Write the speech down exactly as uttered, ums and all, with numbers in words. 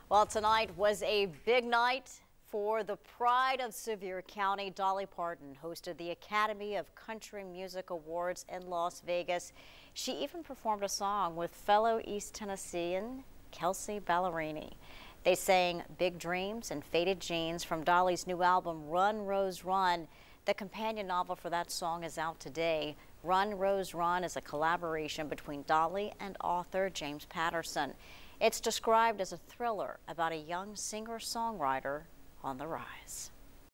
Well, tonight was a big night for the pride of Sevier County. Dolly Parton hosted the Academy of Country Music Awards in Las Vegas. She even performed a song with fellow East Tennessean Kelsey Ballerini. They sang Big Dreams and Faded Jeans from Dolly's new album, Run, Rose, Run. The companion novel for that song is out today. Run, Rose, Run is a collaboration between Dolly and author James Patterson. It's described as a thriller about a young singer-songwriter on the rise.